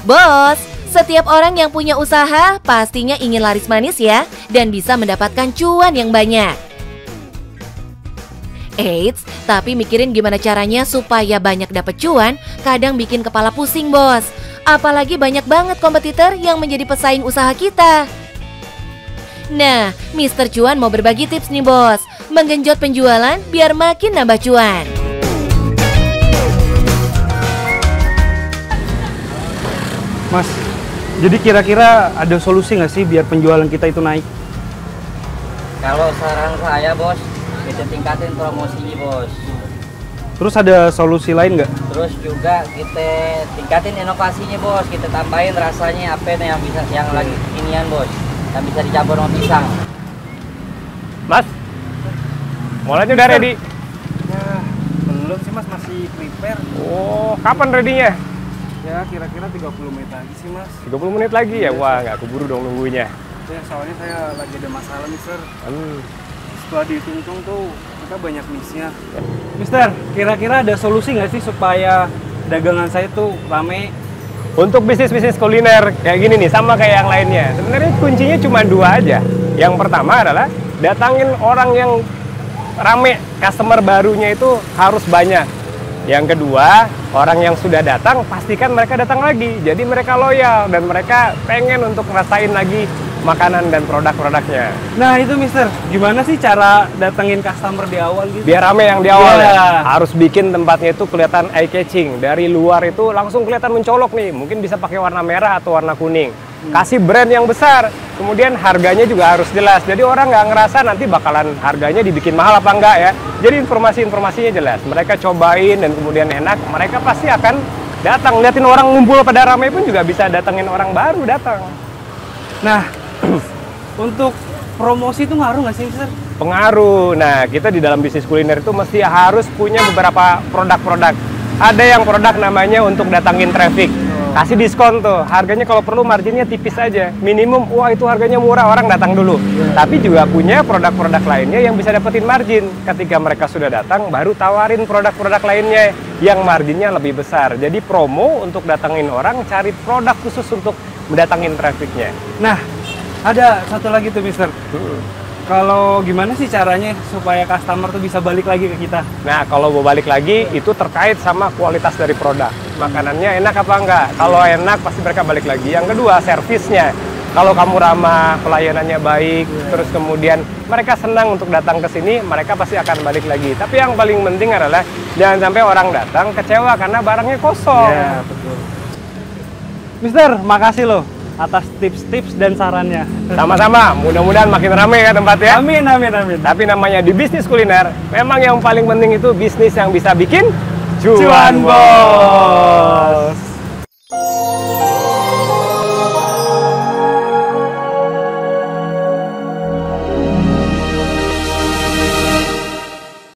Bos, setiap orang yang punya usaha pastinya ingin laris manis ya, dan bisa mendapatkan cuan yang banyak. Eits, tapi mikirin gimana caranya supaya banyak dapat cuan, kadang bikin kepala pusing bos. Apalagi banyak banget kompetitor yang menjadi pesaing usaha kita. Nah, Mr. Cuan mau berbagi tips nih bos, menggenjot penjualan biar makin nambah cuan. Mas, jadi kira-kira ada solusi nggak sih biar penjualan kita itu naik? Kalau saran saya bos, kita tingkatin promosinya bos. Terus ada solusi lain nggak? Terus juga kita tingkatin inovasinya bos, kita tambahin rasanya apa nih yang lagi inian bos, yang bisa dicampur sama pisang. Mas, mulanya udah ready? Ya, belum sih mas, masih prepare. Oh, kapan ready-nya? Ya, kira-kira 30 menit lagi sih mas. 30 menit lagi ya? Wah, nggak keburu dong nunggunya. Ya, soalnya saya lagi ada masalah nih, Sir. Setelah dihitung-hitung tuh, kita banyak miss-nya. Mister, kira-kira ada solusi nggak sih supaya dagangan saya tuh rame? Untuk bisnis-bisnis kuliner kayak gini nih, sama kayak yang lainnya. Sebenarnya kuncinya cuma dua aja. Yang pertama adalah datangin orang yang rame, customer barunya itu harus banyak. Yang kedua, orang yang sudah datang, pastikan mereka datang lagi. Jadi mereka loyal dan mereka pengen untuk ngerasain lagi makanan dan produk-produknya. Nah itu mister, gimana sih cara datengin customer di awal gitu? Biar rame yang di awal ya. ya. Harus bikin tempatnya itu kelihatan eye catching. Dari luar itu langsung kelihatan mencolok nih. Mungkin bisa pakai warna merah atau warna kuning. Kasih brand yang besar. Kemudian harganya juga harus jelas. Jadi orang nggak ngerasa nanti bakalan harganya dibikin mahal apa enggak ya. Jadi informasi-informasinya jelas. Mereka cobain dan kemudian enak. Mereka pasti akan datang. Liatin orang ngumpul pada ramai pun juga bisa datengin orang baru datang. Nah, untuk promosi itu ngaruh nggak sih, Mister? Pengaruh. Nah, kita di dalam bisnis kuliner itu mesti harus punya beberapa produk-produk. Ada yang produk namanya untuk datangin traffic. Kasih diskon tuh. Harganya kalau perlu marginnya tipis aja. Minimum, wah itu harganya murah, orang datang dulu. Tapi juga punya produk-produk lainnya yang bisa dapetin margin. Ketika mereka sudah datang, baru tawarin produk-produk lainnya yang marginnya lebih besar. Jadi promo untuk datangin orang, cari produk khusus untuk mendatangin trafficnya. Nah, ada satu lagi tuh, Mister. Kalau gimana sih caranya supaya customer tuh bisa balik lagi ke kita? Nah, kalau mau balik lagi, itu terkait sama kualitas dari produk. Makanannya enak apa enggak? Kalau enak, pasti mereka balik lagi. Yang kedua, servisnya. Kalau kamu ramah, pelayanannya baik, terus kemudian mereka senang untuk datang ke sini, mereka pasti akan balik lagi. Tapi yang paling penting adalah jangan sampai orang datang kecewa karena barangnya kosong. Ya, betul. Mister, makasih loh atas tips-tips dan sarannya. Sama-sama, mudah-mudahan makin ramai ya tempatnya. Amin, amin, amin. Tapi namanya di bisnis kuliner, memang yang paling penting itu bisnis yang bisa bikin cuan, Bos.